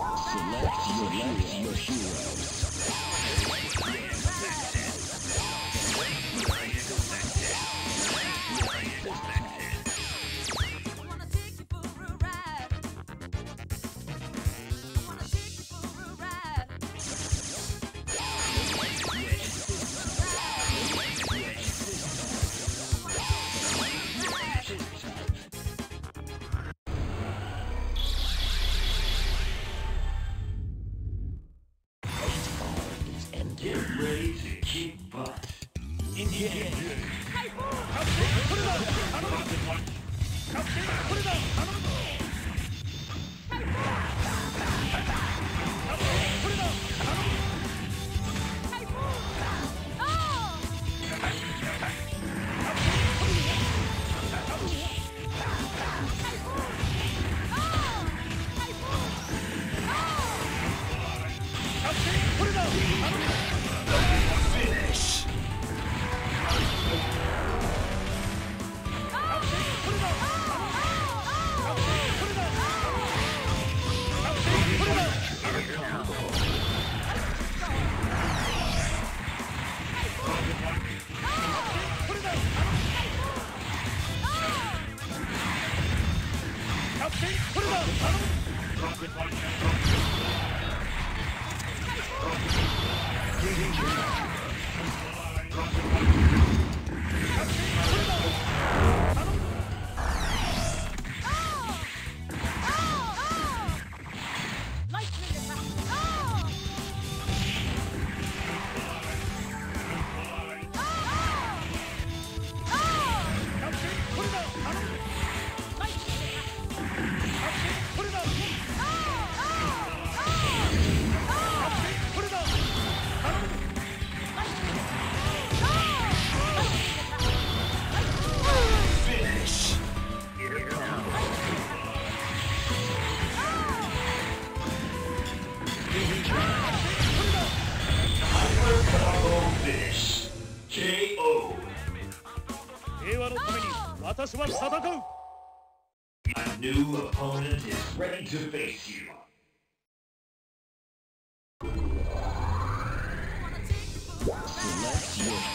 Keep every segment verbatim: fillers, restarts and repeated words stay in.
Select your hero. Get ready to kick butt. Engage. Put it up! Put it up! K O. A new opponent is ready to face you. Select your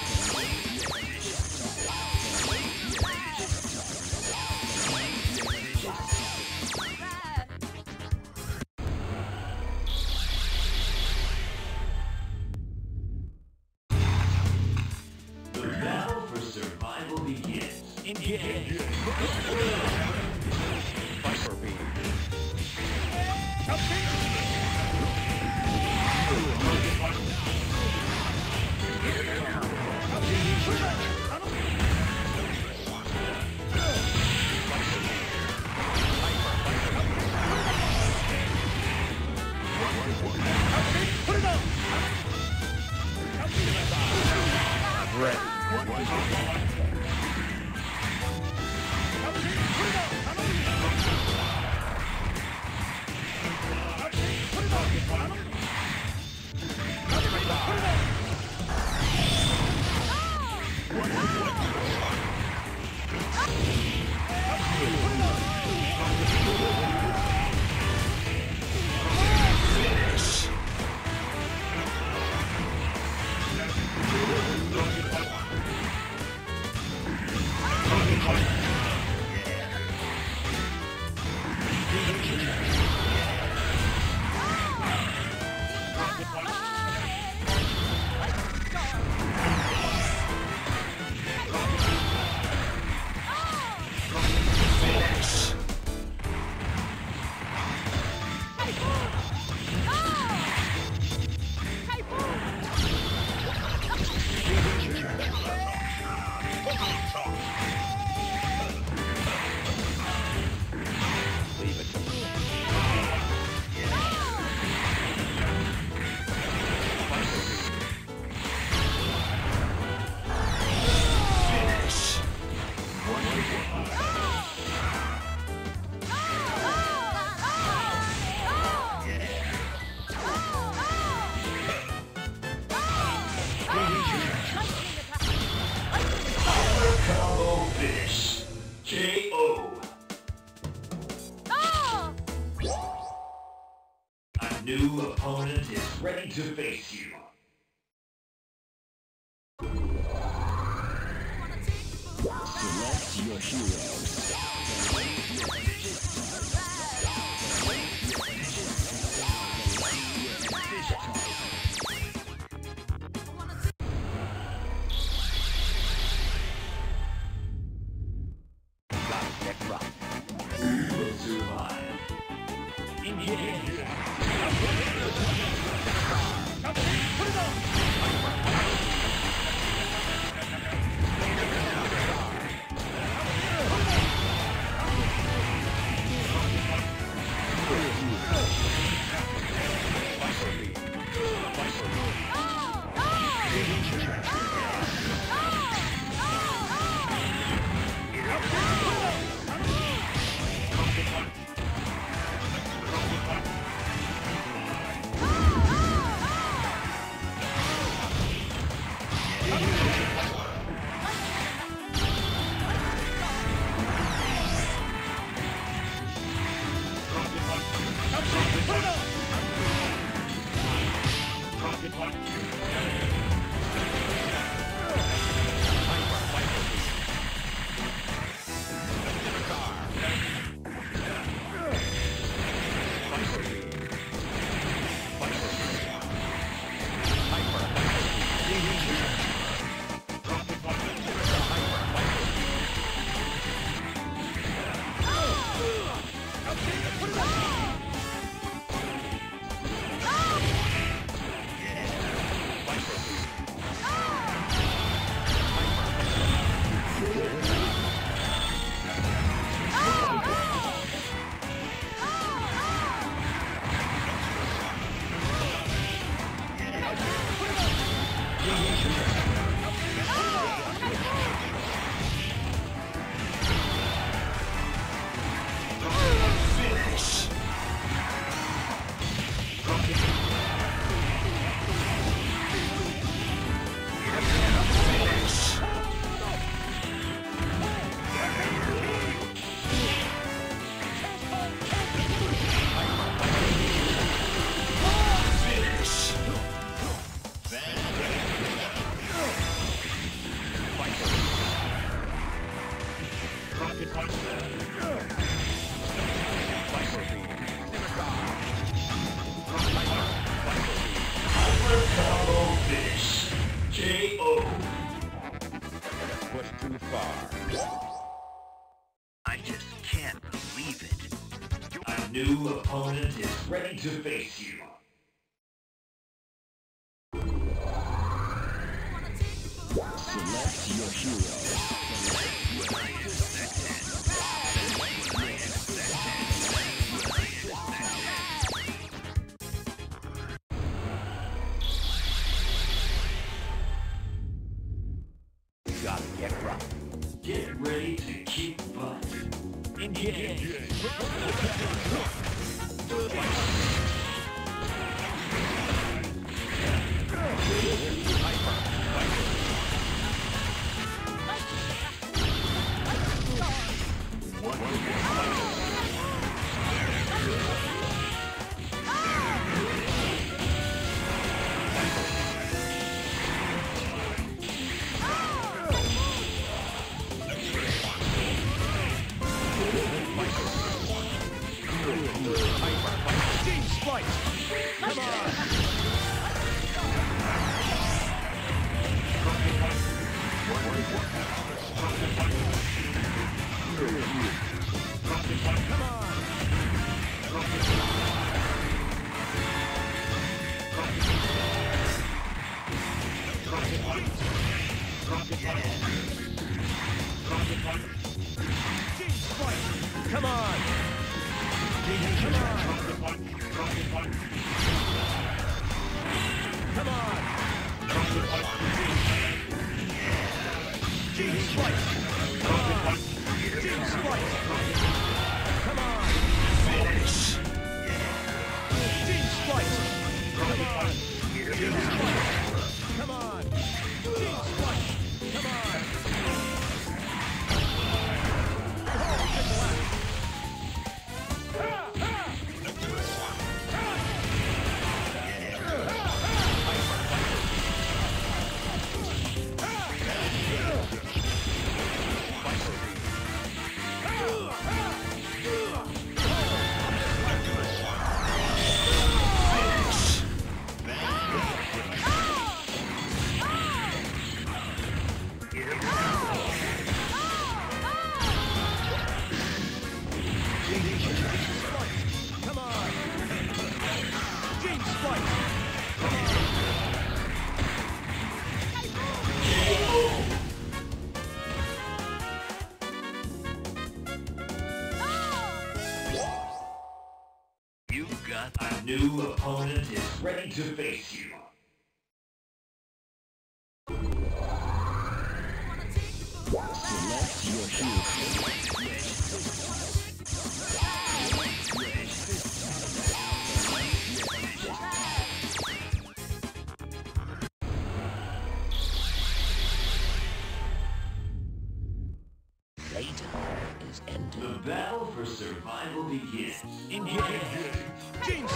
The battle for survival begins. engage. Viper beam. new opponent is ready to face you. Select your heroes. New opponent is ready to face you. Select your heroes. Gotta get right. Get ready to kick butt. Engage. Come on! Come on! Come on! James White! Come on! James White! Come on! Finish! James White! Come on! James White! Come on! James White! Come on! Oh, good luck! Splice! You've got a new opponent is ready to face you. Select your hero. Is ended. The battle for survival begins. Engage! Gene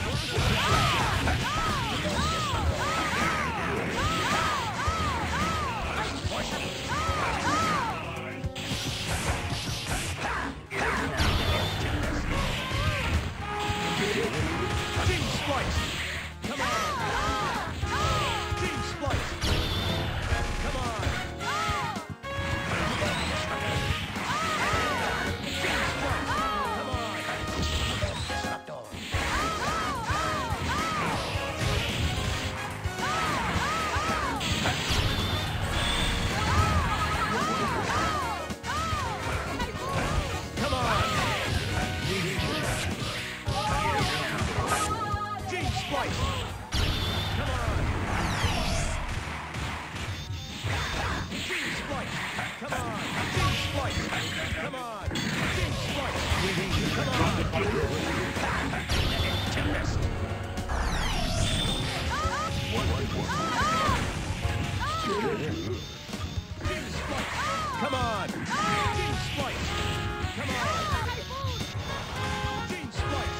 Gene Splice! Come on! Gene Splice! Come on! Come on! Gene Splice! Come on! Gene Splice!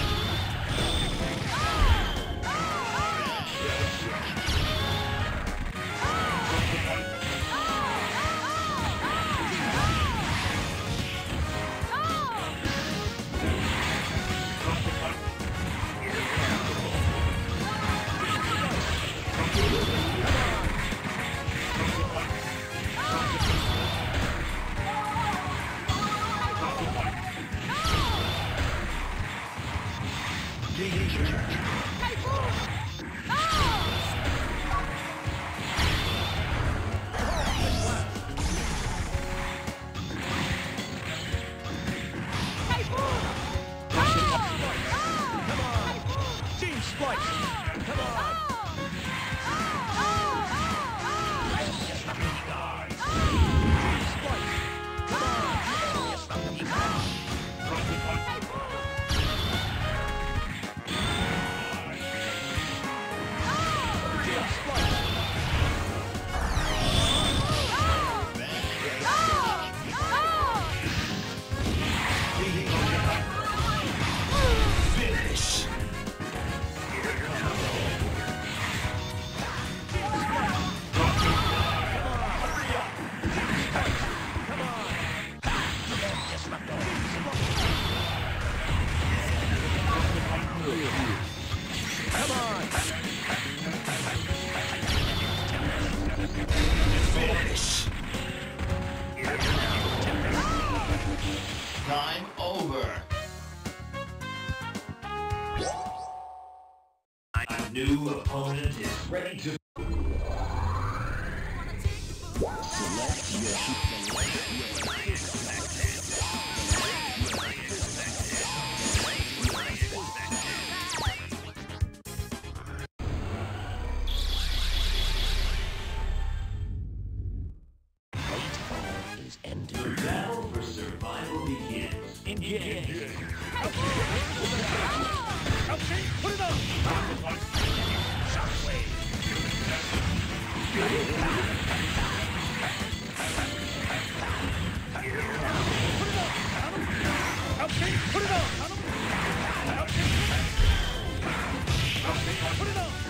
Time over. A new opponent is ready to... Select your hero. Is ended. The battle for survival begins. Engage! Okay, put it up! Shockwave! Okay, put it up! Okay, put it up!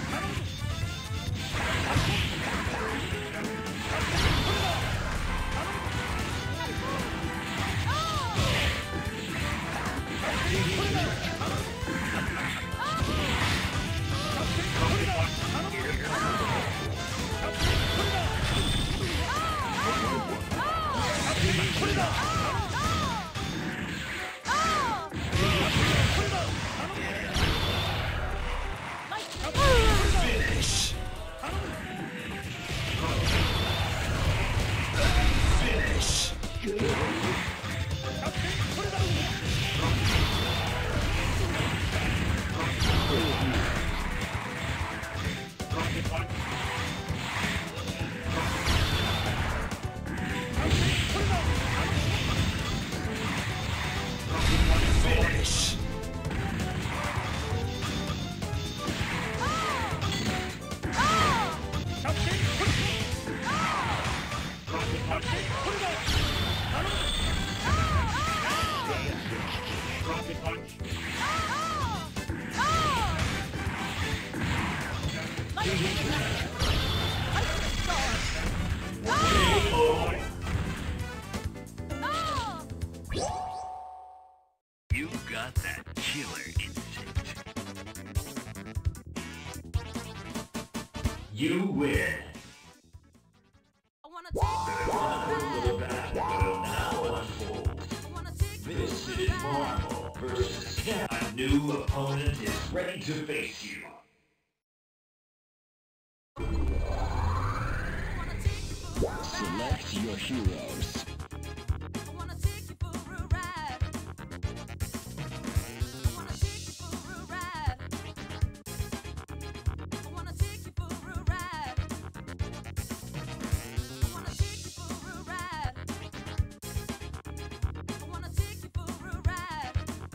Rocket punch. You got that killer instinct. You win. I wanna take The battle will now unfold. This is Marvel versus Cat. A new opponent is ready to face you. Select your heroes. I wanna take you for a ride. I wanna take you for a ride. I wanna take you for a ride. I wanna take you for a ride. I wanna take you for a ride.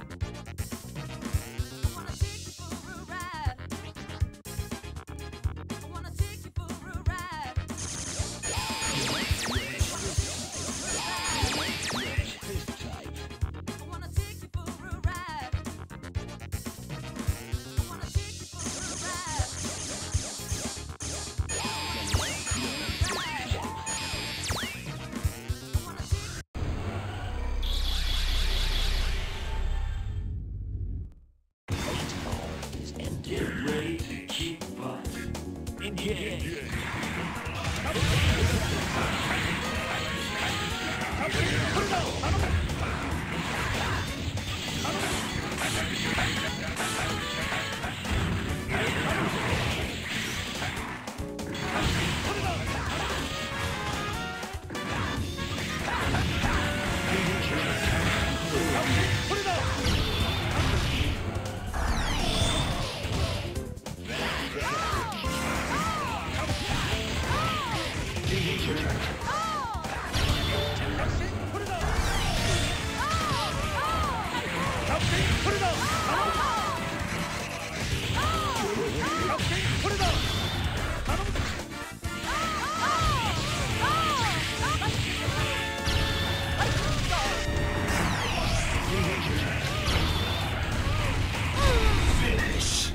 I wanna take you for a ride. I wanna take you for a ride. I wanna take you for a ride. I wanna take you for a ride. Is ended. Get ready to keep fighting. Engage. Put it up! Put it up! Put it up! Put it up! Finish.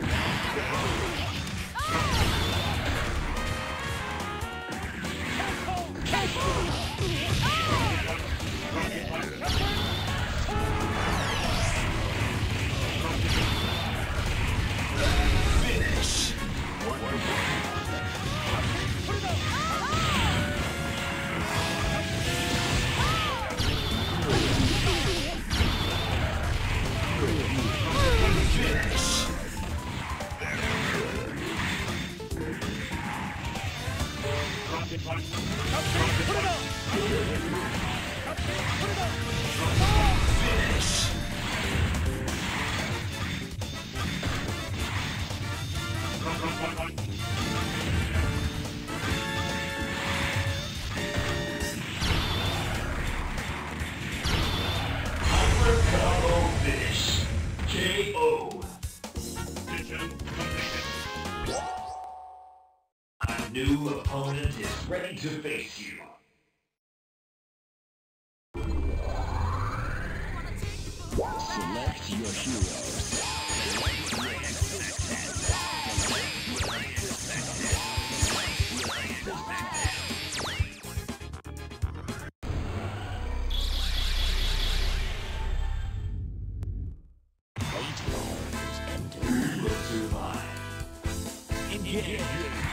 Finish. Finish. Put it up! Put it up! Finish. Hyper combo finish. K O. A new opponent is ready to face you. Select your heroes. Look to mine. Engage.